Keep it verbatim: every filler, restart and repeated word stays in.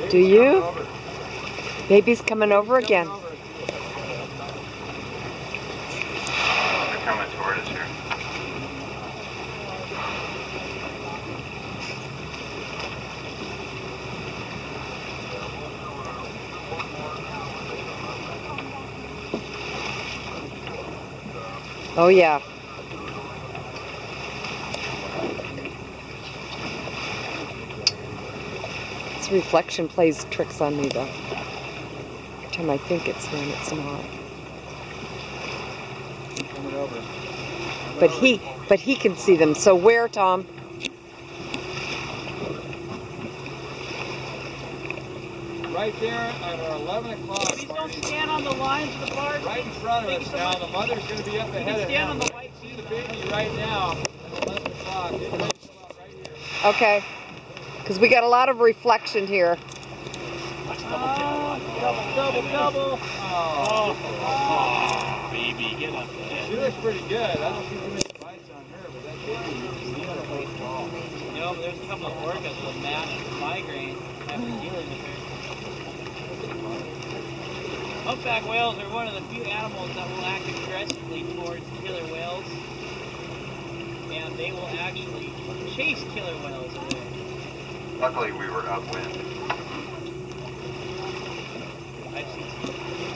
Do you? Baby's coming over again. They're coming toward us here. Oh yeah. This reflection plays tricks on me though. Every time I think it's them, it's not. Coming over. But he, but he can see them. So where, Tom? Right there at our eleven o'clock. Please don't stand on the lines of the barge. Right in front of us now. The mother's going to be up ahead of him. Stand on the white See the baby right now at eleven o'clock. Get ready to come out right here. Okay. Because we got a lot of reflection here. Uh, double, double, double. Oh. Oh, baby, get up there. She looks pretty good. I don't see too many bites on her, but that baby is a baseball. You know, there's a couple of orcas with massive migraine after dealing with her. Humpback whales are one of the few animals that will act aggressively towards killer whales. And they will actually chase killer whales away. Luckily, we were upwind. I've seen some